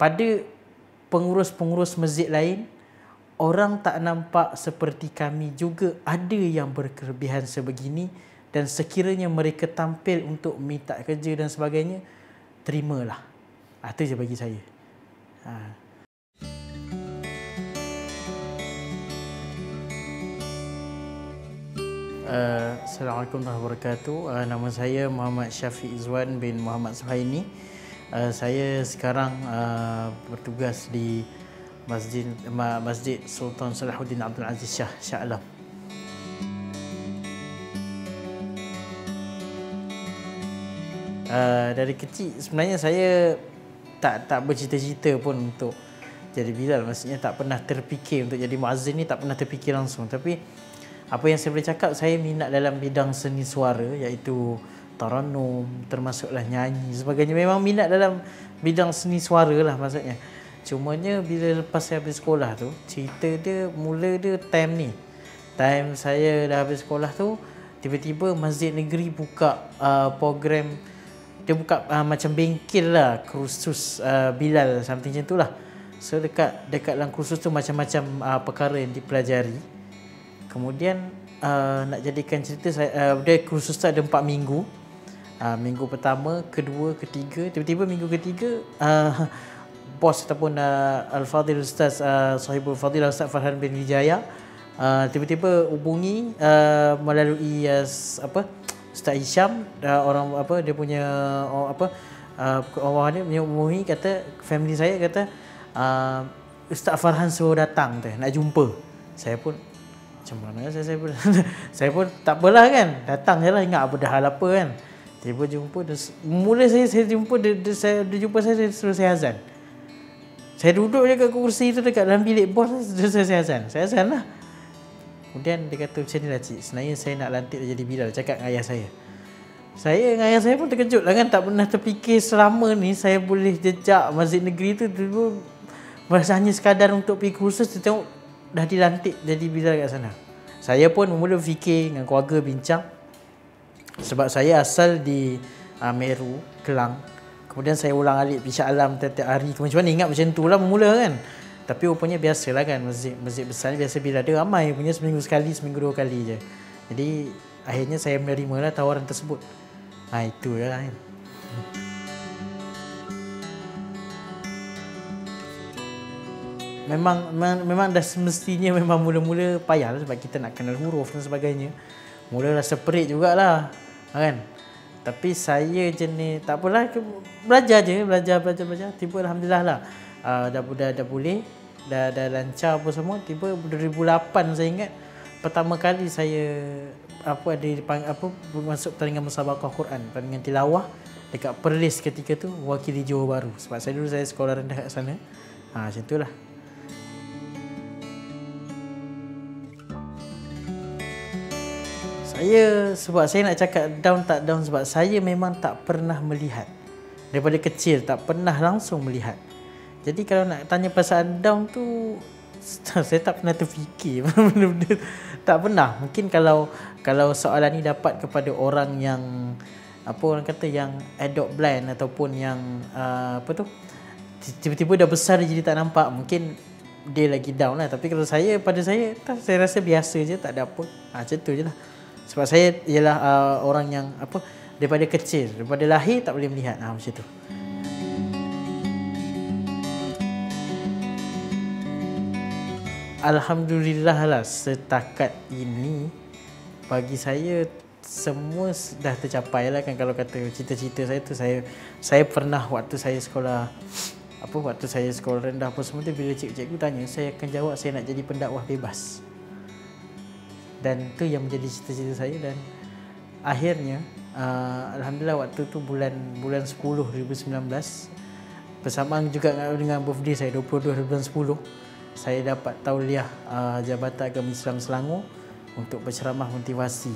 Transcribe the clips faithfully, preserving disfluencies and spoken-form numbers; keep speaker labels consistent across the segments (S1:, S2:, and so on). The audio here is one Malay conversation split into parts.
S1: pada pengurus-pengurus masjid lain, orang tak nampak seperti kami juga ada yang berkelebihan sebegini, dan sekiranya mereka tampil untuk minta kerja dan sebagainya, terimalah. Itu je bagi saya. Ha. Uh, Assalamualaikum warahmatullahi wabarakatuh. Uh, nama saya Muhammad Syafiq Izwan bin Muhammad Suhaini. Uh, saya sekarang uh, bertugas di Masjid Masjid Sultan Salahuddin Abdul Aziz Shah Shah Alam. Uh, dari kecil sebenarnya saya tak tak bercita-cita pun untuk jadi Bilal. Maksudnya tak pernah terfikir untuk jadi muazzin ni, tak pernah terfikir langsung. Tapi apa yang saya boleh cakap, saya minat dalam bidang seni suara, iaitu taranum, termasuklah nyanyi sebagainya. Memang minat dalam bidang seni suara lah maksudnya. Cumanya bila lepas saya habis sekolah tu, cerita dia mula dia time ni. Time saya dah habis sekolah tu, tiba-tiba Masjid Negeri buka uh, program. Dia buka uh, macam bengkel lah, kursus uh, Bilal, something macam tu lah. So dekat dekat dalam kursus tu macam-macam uh, perkara yang dipelajari. Kemudian uh, nak jadikan cerita, saya, uh, dia kursus tu ada empat minggu. Uh, minggu pertama, kedua, ketiga. Tiba-tiba minggu ketiga, uh, bos ataupun uh, Al-Fadhil Ustaz uh, Sahibul Fadilah Ustaz Farhan bin Wijaya uh, tiba-tiba hubungi uh, melalui uh, apa Ustaz Hisham, uh, orang apa dia punya uh, apa uh, orang dia hubungi, kata family saya kata uh, Ustaz Farhan suruh datang tu nak jumpa. Saya pun macam mana saya saya pun, saya pun tak apalah kan, datang je lah, ingat apa dah hal apa kan. Tiba jumpa dia, mula saya saya jumpa dia, dia, saya, dia jumpa saya, dia suruh saya azan. Saya duduk je kat kursi tu dekat dalam bilik bos, dia suruh saya azan. Saya azan lah. Kemudian dia kata, macam ni lah cik, sebenarnya saya nak lantik jadi Bilal, cakap dengan ayah saya. Saya dengan ayah saya pun terkejut lah kan, tak pernah terfikir selama ni saya boleh jejak Masjid Negeri tu. Dulu hanya sekadar untuk pergi kursus, dia tengok dah dilantik jadi Bilal kat sana. Saya pun mula fikir dengan keluarga, bincang. Sebab saya asal di uh, Meru, Kelang. Kemudian saya ulang alik pergi Shah Alam tiap-tiap hari. Macam mana ingat macam tu lah mula kan. Tapi rupanya biasalah kan, masjid masjid besar biasa bila ada ramai punya, seminggu sekali, seminggu dua kali je. Jadi akhirnya saya menerima lah tawaran tersebut. Ha, itu je lah kan. Memang, memang memang dah semestinya memang mula-mula payah lah, sebab kita nak kenal huruf dan sebagainya. Mula rasa perit jugalah kan. Tapi saya jenis tak apalah, belajar je, belajar belajar belajar. Tiba alhamdulillah lah. Uh, dah, dah dah boleh, dah dah lancar apa semua. Tiba dua ribu lapan saya ingat pertama kali saya apa ada apa masuk pertandingan musabaqah Quran, pertandingan tilawah dekat Perlis ketika tu, wakili Johor Bahru. Sebab saya dulu saya sekolah rendah kat sana. Ha, macam itulah. Saya, sebab saya nak cakap down tak down, sebab saya memang tak pernah melihat. Daripada kecil tak pernah langsung melihat. Jadi kalau nak tanya perasaan down tu, saya tak pernah terfikir benda-benda. Tak pernah. Mungkin kalau kalau soalan ni dapat kepada orang yang apa orang kata yang adopt blind ataupun yang uh, apa tu, tiba-tiba dah besar dia jadi tak nampak, mungkin dia lagi down lah. Tapi kalau saya, pada saya, saya rasa biasa je, tak ada apa. Ha, macam tu je lah. Sebab saya ialah uh, orang yang apa, daripada kecil, daripada lahir tak boleh melihat. Ha, macam tu. Alhamdulillah lah, setakat ini bagi saya semua dah tercapai lah kan. Kalau kata cita-cita saya tu, saya saya pernah waktu saya sekolah apa waktu saya sekolah rendah apa semua tu, bila cikgu-cikgu tanya, saya akan jawab saya nak jadi pendakwah bebas. Dan tu yang menjadi cita-cita saya. Dan akhirnya uh, alhamdulillah waktu tu bulan bulan sepuluh dua ribu sembilan belas, bersamaan juga dengan birthday saya dua puluh dua bulan sepuluh, saya dapat tauliah uh, Jabatan Agama Islam Selangor untuk berceramah motivasi.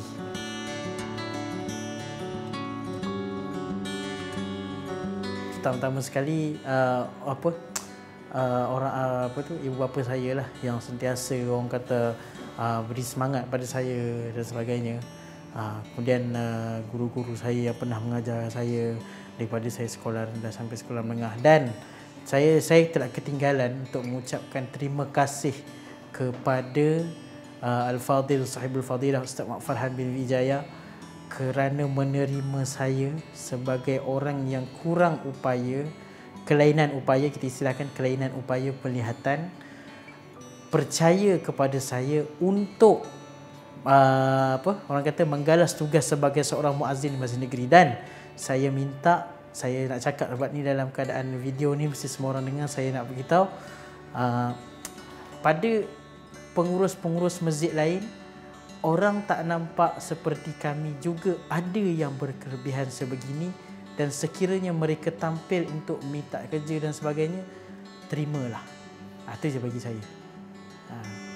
S1: Pertama-tama sekali uh, apa uh, orang uh, apa tu ibu bapa saya lah yang sentiasa orang kata uh, beri semangat pada saya dan sebagainya. Uh, kemudian uh, guru-guru saya yang pernah mengajar saya daripada saya sekolah rendah sampai sekolah menengah, dan saya saya telah ketinggalan untuk mengucapkan terima kasih kepada uh, Al-Fadhil Sahibul Fadilah Ustaz Mak Farhan bin Wijaya kerana menerima saya sebagai orang yang kurang upaya, kelainan upaya, kita istilahkan kelainan upaya penglihatan, percaya kepada saya untuk uh, apa orang kata menggalas tugas sebagai seorang muazzin di masjid negeri. Dan saya minta, saya nak cakap sebab ni dalam keadaan video ni mesti semua orang dengar, saya nak beritahu uh, pada pengurus-pengurus masjid lain, orang tak nampak seperti kami juga ada yang berkelebihan sebegini, dan sekiranya mereka tampil untuk minta kerja dan sebagainya, terimalah. Itu je bagi saya. Ha.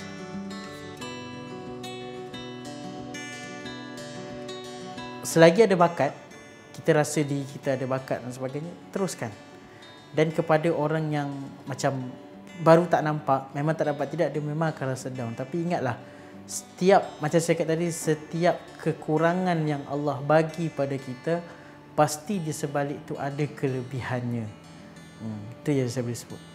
S1: Selagi ada bakat, kita rasa diri kita ada bakat dan sebagainya, teruskan. Dan kepada orang yang macam baru tak nampak, memang tak dapat tidak, dia memang akan rasa down. Tapi ingatlah, setiap, macam saya kata tadi, setiap kekurangan yang Allah bagi pada kita, pasti di sebalik itu ada kelebihannya. Hmm, itu yang saya boleh sebut.